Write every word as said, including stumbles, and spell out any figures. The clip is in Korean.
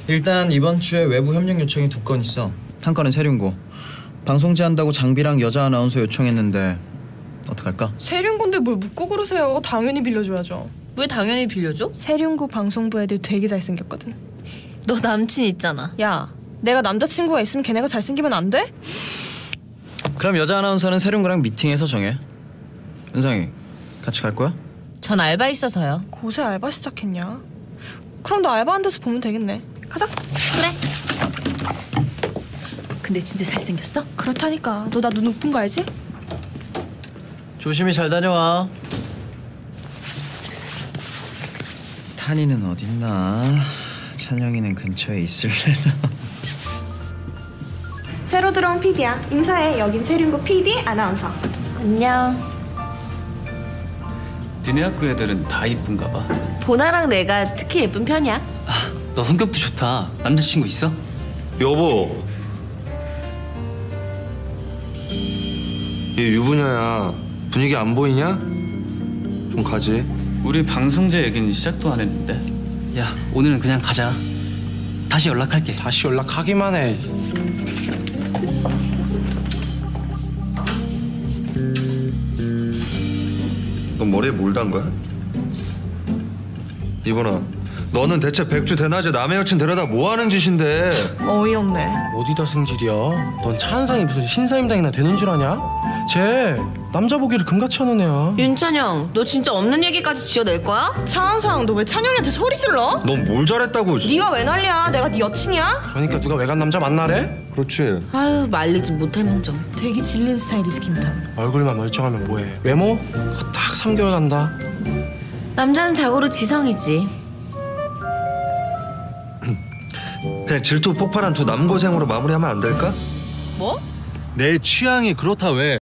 일단 이번 주에 외부 협력 요청이 두 건 있어. 한 건은 세륜고. 방송 제한다고 장비랑 여자 아나운서 요청했는데 어떡할까? 세륜고인데 뭘 묻고 그러세요. 당연히 빌려줘야죠. 왜 당연히 빌려줘? 세륜고 방송부 애들 되게 잘생겼거든. 너 남친 있잖아. 야, 내가 남자친구가 있으면 걔네가 잘생기면 안 돼? 그럼 여자 아나운서는 세륜고랑 미팅해서 정해. 은상이 같이 갈 거야? 전 알바 있어서요. 고세 알바 시작했냐? 그럼 너 알바한 데서 보면 되겠네. 가자. 그래. 근데 진짜 잘생겼어? 그렇다니까. 너 나 눈 높은 거 알지? 조심히 잘 다녀와. 탄이는 어딨나? 찬영이는 근처에 있을래나? 새로 들어온 피디야. 인사해. 여긴 세륜고 피디 아나운서. 안녕. 니네 학교 애들은 다 이쁜가 봐. 보나랑 내가 특히 예쁜 편이야. 아, 너 성격도 좋다. 남자친구 있어? 여보, 얘 유부녀야. 분위기 안 보이냐? 좀 가지. 우리 방송제 얘기는 시작도 안 했는데. 야, 오늘은 그냥 가자. 다시 연락할게. 다시 연락하기만 해. 넌 머리에 뭘 단 거야? 이번아, 너는 대체 백주 대낮에 남의 여친 데려다 뭐 하는 짓인데? 어이없네. 어디다 승질이야? 넌 차은상이 무슨 신사임당이나 되는 줄 아냐? 쟤 남자 보기를 금같이 하는 애야. 윤찬영, 너 진짜 없는 얘기까지 지어낼 거야? 차은상, 너 왜 찬영이한테 소리 질러? 넌 뭘 잘했다고? 네가 왜 난리야? 내가 네 여친이야? 그러니까 누가 외간 남자 만나래? 그렇지. 아유, 말리지 못할 망정. 되게 질린 스타일이지, 김탄. 얼굴만 멀쩡하면 뭐해? 외모? 그거 딱 삼 개월 간다. 남자는 자고로 지성이지. 그냥 질투 폭발한 두 남고생으로 마무리하면 안 될까? 뭐? 내 취향이 그렇다 왜?